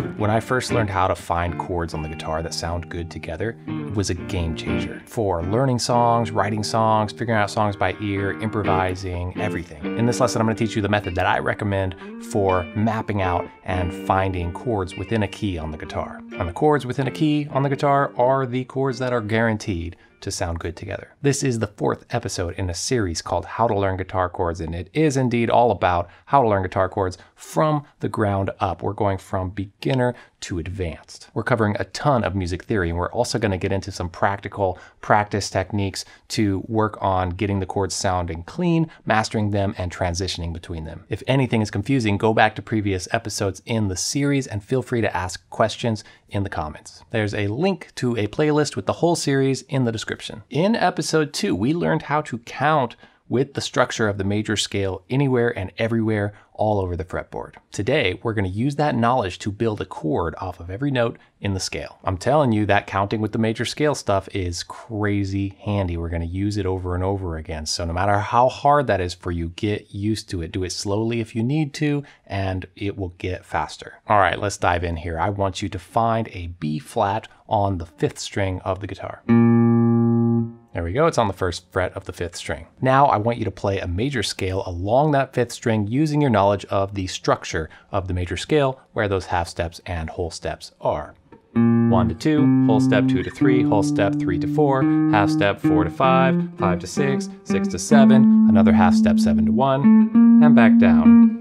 When I first learned how to find chords on the guitar that sound good together, it was a game changer for learning songs, writing songs, figuring out songs by ear, improvising, everything. In this lesson, I'm going to teach you the method that I recommend for mapping out and finding chords within a key on the guitar. And the chords within a key on the guitar are the chords that are guaranteed to sound good together. This is the 4th episode in a series called How to Learn Guitar Chords, and it is indeed all about how to learn guitar chords from the ground up. We're going from beginner to advanced. We're covering a ton of music theory, and we're also going to get into some practical practice techniques to work on getting the chords sounding clean, mastering them, and transitioning between them. If anything is confusing, go back to previous episodes in the series and feel free to ask questions in the comments. There's a link to a playlist with the whole series in the description. In episode 2, we learned how to count with the structure of the major scale anywhere and everywhere all over the fretboard. Today, we're going to use that knowledge to build a chord off of every note in the scale. I'm telling you that counting with the major scale stuff is crazy handy. We're going to use it over and over again. So no matter how hard that is for you, get used to it. Do it slowly if you need to, and it will get faster. All right, let's dive in here. I want you to find a B flat on the 5th string of the guitar. There we go, it's on the 1st fret of the 5th string. Now I want you to play a major scale along that 5th string using your knowledge of the structure of the major scale, where those half steps and whole steps are. 1 to 2, whole step 2 to 3, whole step 3 to 4, half step 4 to 5, 5 to 6, 6 to 7, another half step 7 to 1, and back down.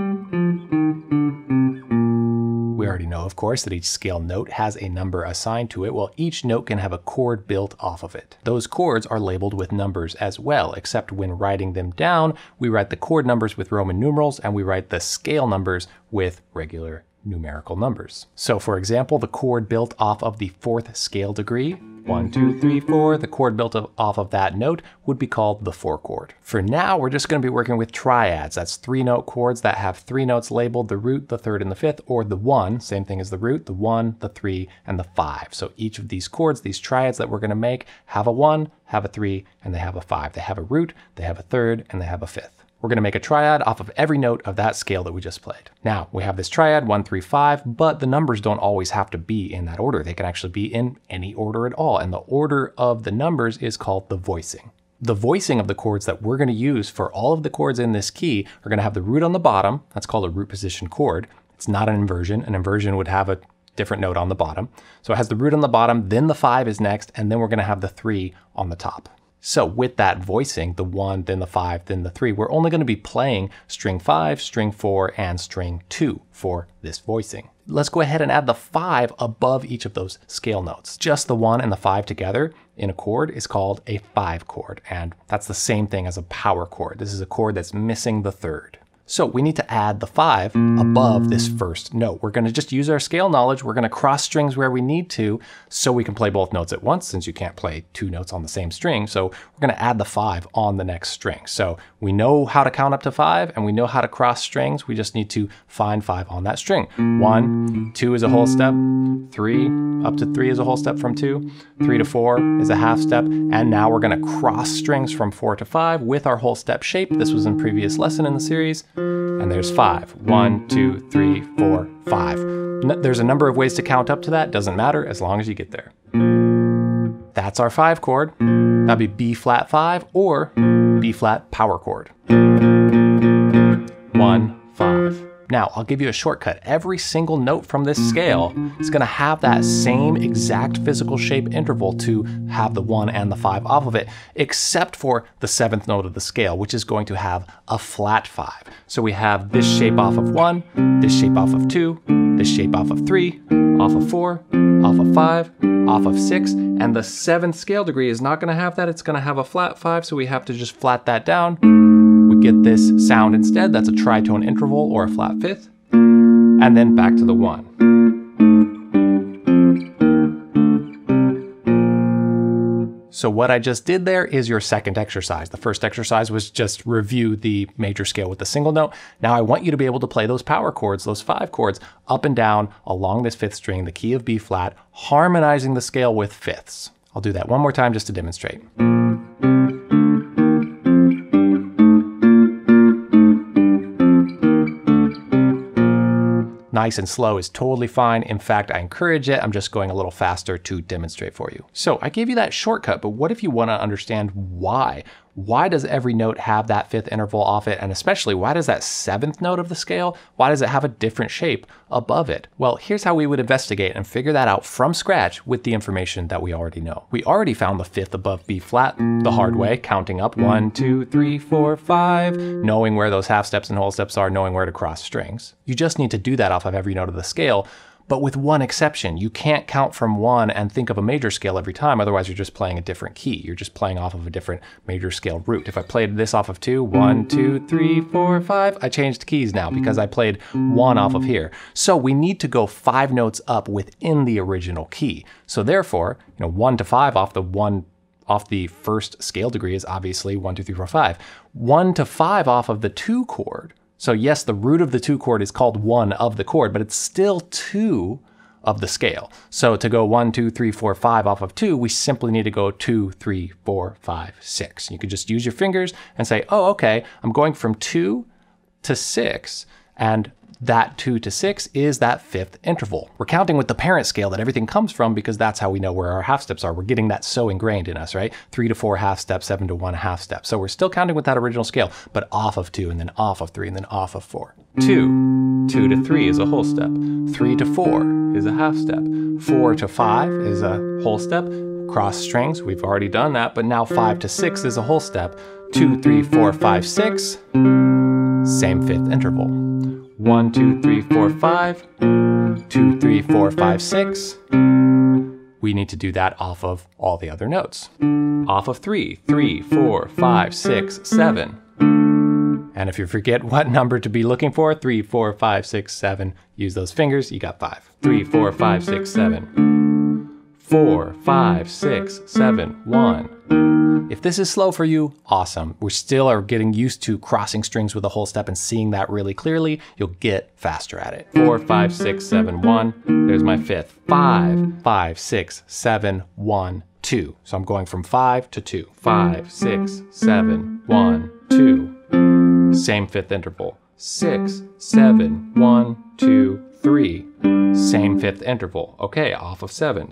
We already know, of course, that each scale note has a number assigned to it, while each note can have a chord built off of it. Those chords are labeled with numbers as well, except when writing them down, we write the chord numbers with Roman numerals and we write the scale numbers with regular numerical numbers. So for example, the chord built off of the 4th scale degree, 1, 2, 3, 4, the chord built off of that note would be called the 4 chord. For now, we're just going to be working with triads. That's 3-note chords that have 3 notes labeled, the root, the 3rd, and the 5th, or the 1, same thing as the root, the 1, the 3, and the 5. So each of these chords, these triads that we're going to make, have a 1, have a 3, and they have a 5. They have a root, they have a 3rd, and they have a 5th. We're going to make a triad off of every note of that scale that we just played. Now, we have this triad 1, 3, 5, but the numbers don't always have to be in that order. They can actually be in any order at all, and the order of the numbers is called the voicing. The voicing of the chords that we're going to use for all of the chords in this key are going to have the root on the bottom. That's called a root position chord. It's not an inversion. An inversion would have a different note on the bottom. So it has the root on the bottom, then the 5 is next, and then we're going to have the 3 on the top. So with that voicing, the 1, then the 5, then the 3, we're only going to be playing string 5, string 4, and string 2 for this voicing. Let's go ahead and add the 5 above each of those scale notes. Just the 1 and the 5 together in a chord is called a 5 chord, and that's the same thing as a power chord. This is a chord that's missing the 3rd. So we need to add the 5 above this 1st note. We're going to just use our scale knowledge. We're going to cross strings where we need to so we can play both notes at once, since you can't play 2 notes on the same string. So we're going to add the 5 on the next string. So we know how to count up to 5 and we know how to cross strings. We just need to find 5 on that string. 1, 2 is a whole step, 3, up to 3 is a whole step from 2, 3 to 4 is a half step, and now we're going to cross strings from 4 to 5 with our whole step shape. This was in previous lesson in the series. And there's 5. 1, 2, 3, 4, 5. There's a number of ways to count up to that. Doesn't matter as long as you get there. That's our 5 chord. That'd be B flat 5 or B flat power chord. 1, 5. Now, I'll give you a shortcut. Every single note from this scale is going to have that same exact physical shape interval to have the 1 and the 5 off of it, except for the 7th note of the scale, which is going to have a flat 5. So we have this shape off of 1, this shape off of 2, this shape off of 3, off of 4, off of 5, off of 6, and the 7th scale degree is not going to have that. It's going to have a flat 5, so we have to just flat that down. We get this sound instead. That's a tritone interval or a flat 5th, and then back to the 1. So what I just did there is your second exercise. The first exercise was just review the major scale with a single note. Now I want you to be able to play those power chords, those 5 chords, up and down along this 5th string, the key of B flat, harmonizing the scale with fifths. I'll do that one more time just to demonstrate. nice and slow is totally fine. In fact, I encourage it. I'm just going a little faster to demonstrate for you. So I gave you that shortcut, but what if you want to understand why? Why does every note have that fifth interval off it? And especially, why does that seventh note of the scale, why does it have a different shape above it? Well, here's how we would investigate and figure that out from scratch with the information that we already know. We already found the fifth above B flat the hard way, counting up 1, 2, 3, 4, 5, knowing where those half steps and whole steps are, knowing where to cross strings. You just need to do that off of every note of the scale. But with one exception, you can't count from 1 and think of a major scale every time, otherwise you're just playing a different key. You're just playing off of a different major scale root. If I played this off of 2, 1, 2, 3, 4, 5, I changed keys now because I played 1 off of here. So we need to go 5 notes up within the original key. So therefore, 1 to 5 off the first scale degree is obviously 1, 2, 3, 4, 5. 1 to 5 off of the 2 chord. So yes, the root of the 2 chord is called 1 of the chord, but it's still 2 of the scale. So to go 1, 2, 3, 4, 5 off of 2, we simply need to go 2, 3, 4, 5, 6. You could just use your fingers and say, oh, okay, I'm going from 2 to 6, and that 2 to 6 is that fifth interval. We're counting with the parent scale that everything comes from because that's how we know where our half steps are. We're getting that so ingrained in us, right? 3 to 4 half step, 7 to 1 half step. So we're still counting with that original scale, but off of 2 and then off of 3 and then off of 4. 2 to 3 is a whole step. 3 to 4 is a half step. 4 to 5 is a whole step. Cross strings, we've already done that, but now 5 to 6 is a whole step. 2, 3, 4, 5, 6, same fifth interval. 1, 2, 3, 4, 5, 2, 3, 4, 5, 6. We need to do that off of all the other notes. Off of 3, 3, 4, 5, 6, 7. And if you forget what number to be looking for, 3, 4, 5, 6, 7, use those fingers, you got 5. 3, 4, 5, 6, 7. 4, 5, 6, 7, 1. If this is slow for you, awesome. We still are getting used to crossing strings with a whole step and seeing that really clearly. You'll get faster at it. 4, 5, 6, 7, 1. There's my fifth. 5, 5, 6, 7, 1, 2. So I'm going from 5 to 2. 5, 6, 7, 1, 2. Same fifth interval. 6, 7, 1, 2, 3. Same fifth interval. Okay, off of 7.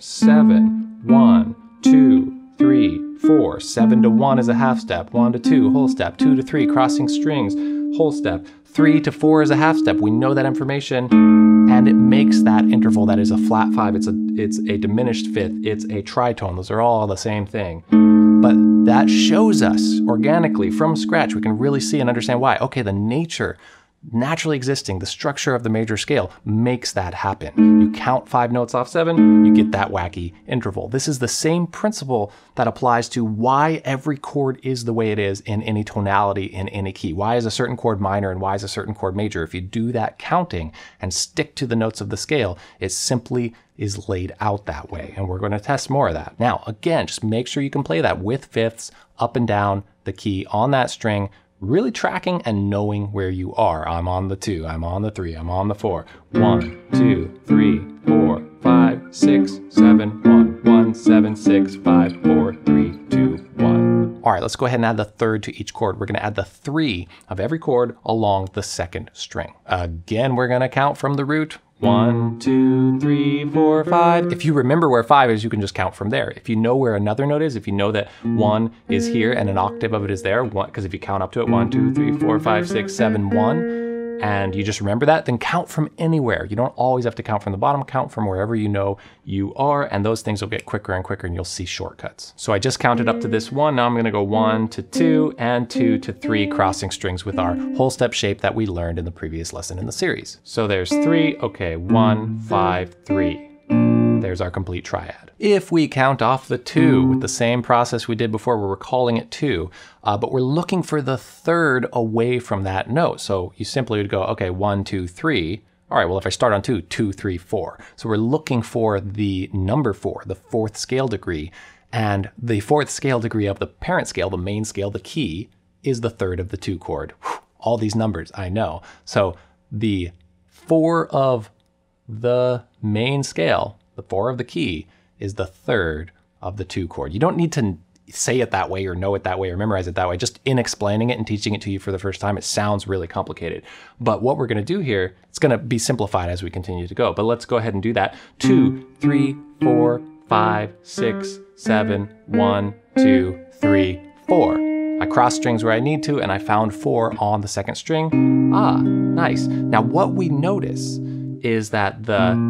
7, 1, 2, 3, 4. 7 to 1 is a half step. 1 to 2, whole step. 2 to 3, crossing strings, whole step. 3 to 4 is a half step. We know that information, and it makes that interval that is a flat 5. It's a diminished fifth. It's a tritone. Those are all the same thing. But that shows us organically from scratch, we can really see and understand why. Okay, the nature, naturally existing, the structure of the major scale makes that happen. You count 5 notes off 7, you get that wacky interval. This is the same principle that applies to why every chord is the way it is in any tonality, in any key. Why is a certain chord minor and why is a certain chord major? If you do that counting and stick to the notes of the scale, it simply is laid out that way. And we're going to test more of that. Now, again, just make sure you can play that with fifths up and down the key on that string, really tracking and knowing where you are. I'm on the 2, I'm on the 3, I'm on the 4. 1, 2, 3, 4, 5, 6, 7, 1, 1, 7, 6, 5, 4, 3, 2, 1. All right, let's go ahead and add the third to each chord. We're going to add the 3 of every chord along the second string. Again, we're going to count from the root. 1, 2, 3, 4, 5. If you remember where 5 is, you can just count from there. If you know where another note is, if you know that 1 is here and an octave of it is there, because if you count up to it, 1, 2, 3, 4, 5, 6, 7, 1, and you just remember that, then count from anywhere. You don't always have to count from the bottom, count from wherever you know you are, and those things will get quicker and quicker and you'll see shortcuts. So I just counted up to this 1, now I'm gonna go 1 to 2 and 2 to 3, crossing strings with our whole step shape that we learned in the previous lesson in the series. So there's 3, okay, 1, 5, 3. There's our complete triad. If we count off the 2 with the same process we did before, where we're calling it 2, but we're looking for the third away from that note. So you simply would go, okay, 1, 2, 3. All right, well, if I start on 2, 2, 3, 4. So we're looking for the number 4, the 4th scale degree. And the 4th scale degree of the parent scale, the main scale, the key, is the third of the 2 chord. Whew, all these numbers, I know. So the 4 of the main scale, the 4 of the key, is the third of the 2 chord. You don't need to say it that way or know it that way or memorize it that way. Just in explaining it and teaching it to you for the first time, it sounds really complicated. But what we're going to do here, it's going to be simplified as we continue to go. But let's go ahead and do that. 2, 3, 4, 5, 6, 7, 1, 2, 3, 4. I crossed strings where I need to, and I found 4 on the second string. Ah, nice. Now what we notice is that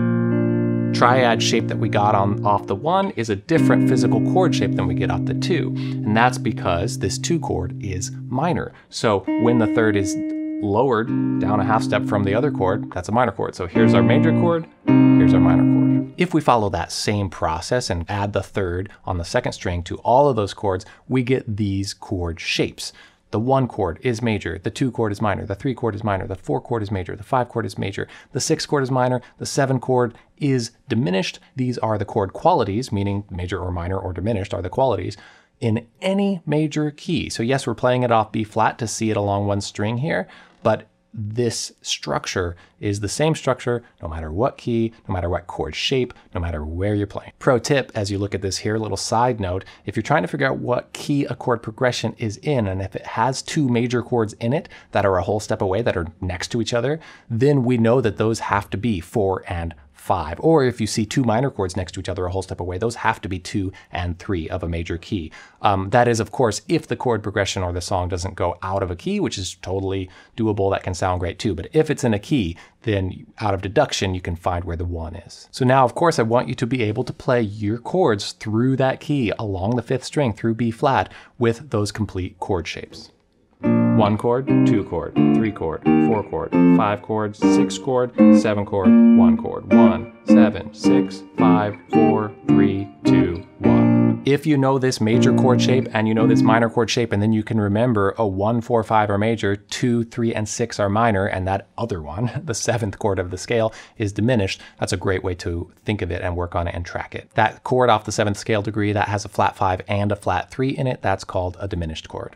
the triad shape that we got off the 1 is a different physical chord shape than we get off the 2. And that's because this 2 chord is minor. So when the third is lowered down a half step from the other chord, that's a minor chord. So here's our major chord, here's our minor chord. If we follow that same process and add the third on the second string to all of those chords, we get these chord shapes. The 1 chord is major, the 2 chord is minor, the 3 chord is minor, the 4 chord is major, the 5 chord is major, the 6 chord is minor, the 7 chord is diminished. These are the chord qualities, meaning major or minor or diminished are the qualities in any major key. So yes, we're playing it off B flat to see it along one string here, but this structure is the same structure no matter what key, no matter what chord shape, no matter where you're playing. Pro tip, as you look at this here, little side note, if you're trying to figure out what key a chord progression is in, and if it has 2 major chords in it that are a whole step away, that are next to each other, then we know that those have to be 4 and 5. Or if you see 2 minor chords next to each other a whole step away, those have to be 2 and 3 of a major key. That is, of course, if the chord progression or the song doesn't go out of a key, which is totally doable. That can sound great too. But if it's in a key, then out of deduction, you can find where the 1 is. So now, of course, I want you to be able to play your chords through that key along the 5th string through B flat with those complete chord shapes. 1 chord, 2 chord, 3 chord, 4 chord, 5 chord, 6 chord, 7 chord, 1 chord, 1, 7, 6, 5, 4, 3, 2, 1. If you know this major chord shape and you know this minor chord shape, and then you can remember, oh, 1, 4, 5 are major, 2, 3, and 6 are minor, and that other one, the 7th chord of the scale, is diminished, that's a great way to think of it and work on it and track it. That chord off the 7th scale degree that has a flat 5 and a flat 3 in it, that's called a diminished chord.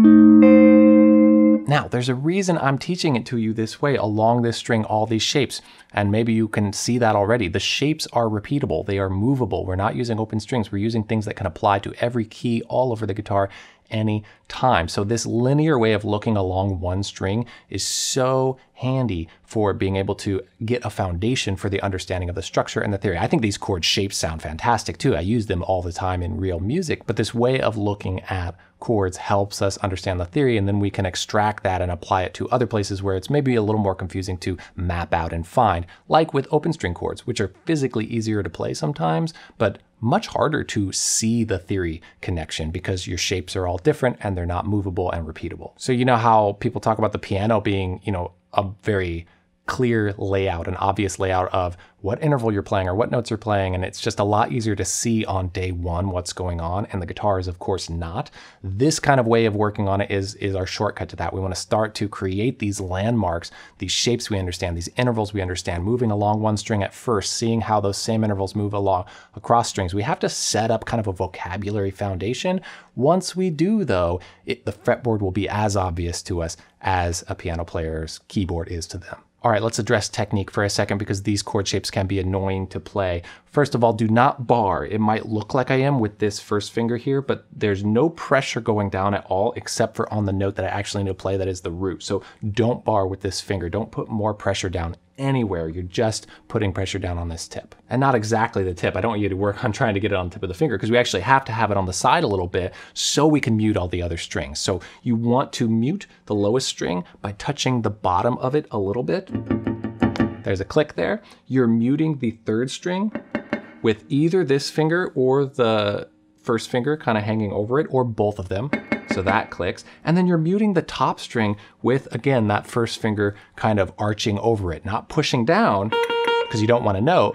Now, there's a reason I'm teaching it to you this way along this string, all these shapes, and maybe you can see that already. The shapes are repeatable, they are movable. We're not using open strings, we're using things that can apply to every key all over the guitar any time. So this linear way of looking along one string is so handy for being able to get a foundation for the understanding of the structure and the theory. I think these chord shapes sound fantastic too. I use them all the time in real music, but this way of looking at chords helps us understand the theory, and then we can extract that and apply it to other places where it's maybe a little more confusing to map out and find, like with open string chords, which are physically easier to play sometimes, but much harder to see the theory connection because your shapes are all different and they're not movable and repeatable. So you know how people talk about the piano being, a very clear layout, an obvious layout of what interval you're playing or what notes you're playing, and it's just a lot easier to see on day one what's going on, and the guitar is of course not. This kind of way of working on it is our shortcut to that. We want to start to create these landmarks, these shapes we understand, these intervals we understand, moving along one string at first, seeing how those same intervals move along across strings. We have to set up kind of a vocabulary foundation. Once we do though, the fretboard will be as obvious to us as a piano player's keyboard is to them. All right, let's address technique for a second because these chord shapes can be annoying to play. First of all, do not bar. It might look like I am with this first finger here, but there's no pressure going down at all except for on the note that I actually need to play, that is the root. So don't bar with this finger. Don't put more pressure down anywhere. You're just putting pressure down on this tip. And not exactly the tip. I don't want you to work on trying to get it on the tip of the finger because we actually have to have it on the side a little bit so we can mute all the other strings. So you want to mute the lowest string by touching the bottom of it a little bit. There's a click there. You're muting the third string with either this finger or the first finger kind of hanging over it, or both of them. So that clicks. And then you're muting the top string with, again, that first finger kind of arching over it, not pushing down because you don't want to note,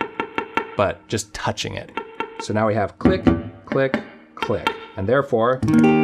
but just touching it. So now we have click, click, click. And therefore,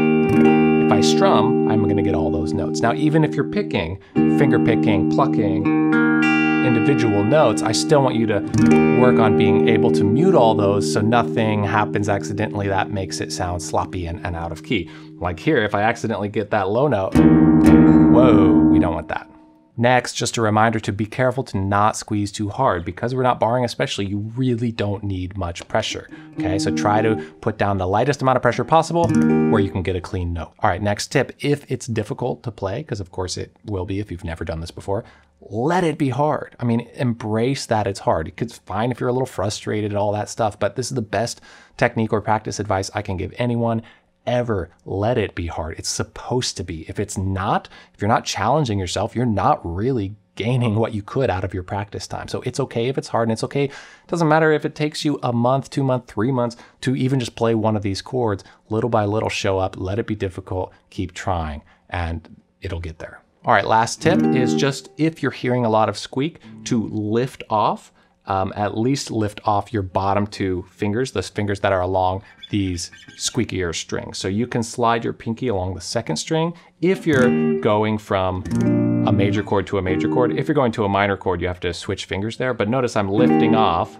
if I strum, I'm going to get all those notes. Now, even if you're picking, finger picking, plucking, individual notes, I still want you to work on being able to mute all those so nothing happens accidentally that makes it sound sloppy and out of key. Like here, if I accidentally get that low note, whoa, we don't want that. Next, just a reminder to be careful to not squeeze too hard. Because we're not barring especially, you really don't need much pressure. Okay, so try to put down the lightest amount of pressure possible where you can get a clean note. All right, next tip, if it's difficult to play, because of course it will be if you've never done this before, let it be hard. I mean, embrace that it's hard. It's fine if you're a little frustrated and all that stuff, but this is the best technique or practice advice I can give anyone ever. Let it be hard. It's supposed to be. If it's not, if you're not challenging yourself, you're not really gaining what you could out of your practice time. So it's okay if it's hard, and it's okay. It doesn't matter if it takes you a month, 2 months, 3 months to even just play one of these chords. Little by little, show up, let it be difficult, keep trying, and it'll get there. All right, last tip is just if you're hearing a lot of squeak, to lift off, at least lift off your bottom 2 fingers, the fingers that are along these squeakier strings. So you can slide your pinky along the 2nd string if you're going from a major chord to a major chord. If you're going to a minor chord, you have to switch fingers there. But notice I'm lifting off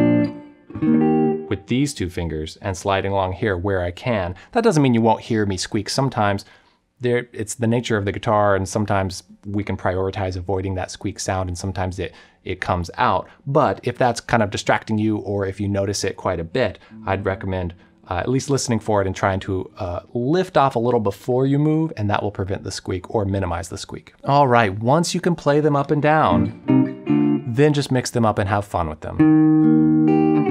with these 2 fingers and sliding along here where I can. That doesn't mean you won't hear me squeak. Sometimes it's the nature of the guitar, and sometimes we can prioritize avoiding that squeak sound, and sometimes it comes out. But if that's kind of distracting you, or if you notice it quite a bit, I'd recommend at least listening for it and trying to lift off a little before you move, and that will prevent the squeak or minimize the squeak. All right, once you can play them up and down, then just mix them up and have fun with them.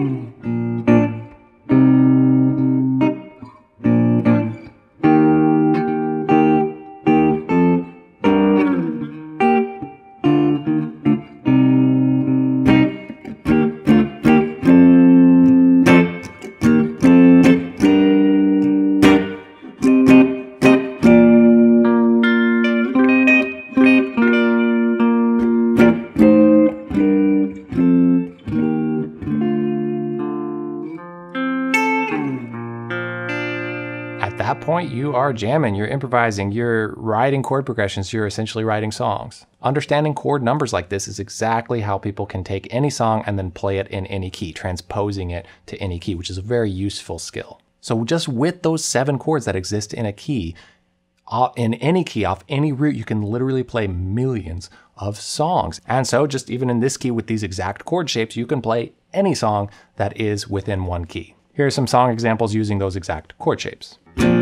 At that point, you are jamming, you're improvising, you're writing chord progressions, you're essentially writing songs. Understanding chord numbers like this is exactly how people can take any song and then play it in any key, transposing it to any key, which is a very useful skill. So just with those 7 chords that exist in a key, in any key, off any root, you can literally play millions of songs. And so just even in this key with these exact chord shapes, you can play any song that is within one key. Here are some song examples using those exact chord shapes.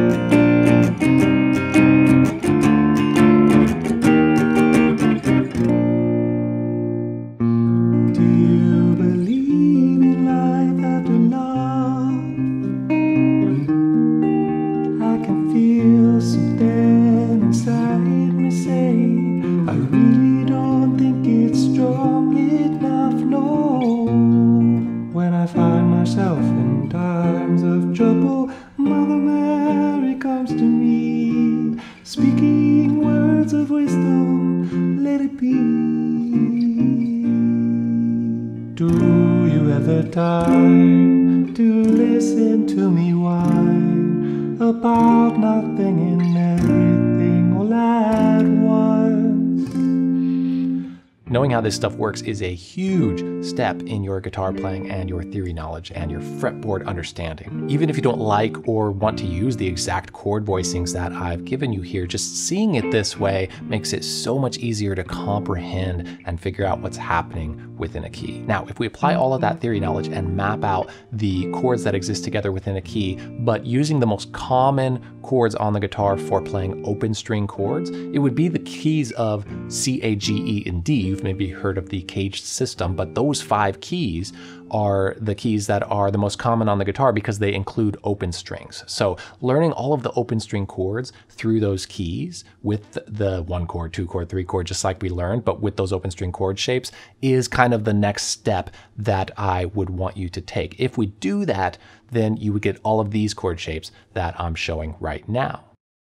Speaking words of wisdom, let it be. Do you ever time to listen to me whine about nothing and everything all at once? Knowing how this stuff works is a huge step in your guitar playing and your theory knowledge and your fretboard understanding. Even if you don't like or want to use the exact chord voicings that I've given you here, just seeing it this way makes it so much easier to comprehend and figure out what's happening within a key. Now, if we apply all of that theory knowledge and map out the chords that exist together within a key, but using the most common chords on the guitar for playing open string chords, it would be the keys of C, A, G, E, and D. You've maybe heard of the caged system, but those 5 keys are the keys that are the most common on the guitar because they include open strings. So learning all of the open string chords through those keys with the 1 chord, 2 chord, 3 chord, just like we learned, but with those open string chord shapes is kind of the next step that I would want you to take. If we do that, then you would get all of these chord shapes that I'm showing right now.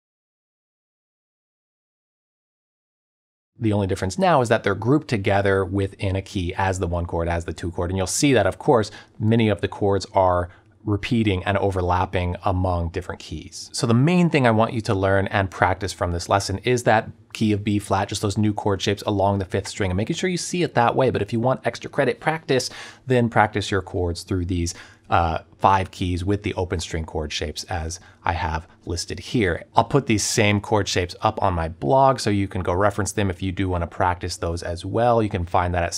The only difference now is that they're grouped together within a key as the 1 chord, as the 2 chord. And you'll see that, of course, many of the chords are repeating and overlapping among different keys. So the main thing I want you to learn and practice from this lesson is that key of B flat, just those new chord shapes along the 5th string, and making sure you see it that way. But if you want extra credit practice, then practice your chords through these 5 keys with the open string chord shapes as I have listed here. I'll put these same chord shapes up on my blog so you can go reference them if you do want to practice those as well. You can find that at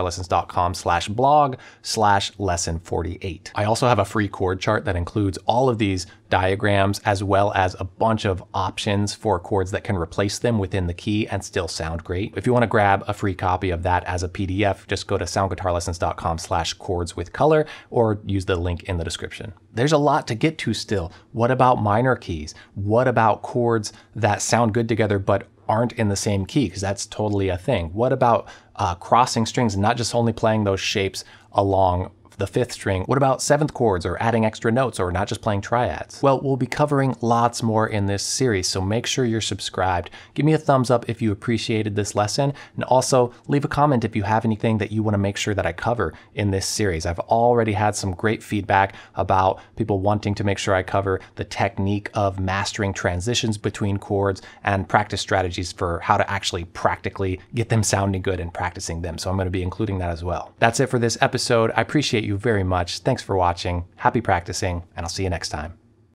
soundguitarlessons.com/blog/lesson48. I also have a free chord chart that includes all of these diagrams as well as a bunch of options for chords that can replace them within the key and still sound great. If you want to grab a free copy of that as a PDF, just go to soundguitarlessons.com/chordswithcolor or use the link in the description. There's a lot to get to still. What about minor keys? What about chords that sound good together but aren't in the same key? Because that's totally a thing. What about crossing strings and not just only playing those shapes along the 5th string? What about 7th chords or adding extra notes or not just playing triads? Well, we'll be covering lots more in this series, so make sure you're subscribed. Give me a thumbs up if you appreciated this lesson, and also leave a comment if you have anything that you want to make sure that I cover in this series. I've already had some great feedback about people wanting to make sure I cover the technique of mastering transitions between chords and practice strategies for how to actually practically get them sounding good and practicing them. So I'm going to be including that as well. That's it for this episode. I appreciate you very much. Thanks for watching. Happy practicing, and I'll see you next time.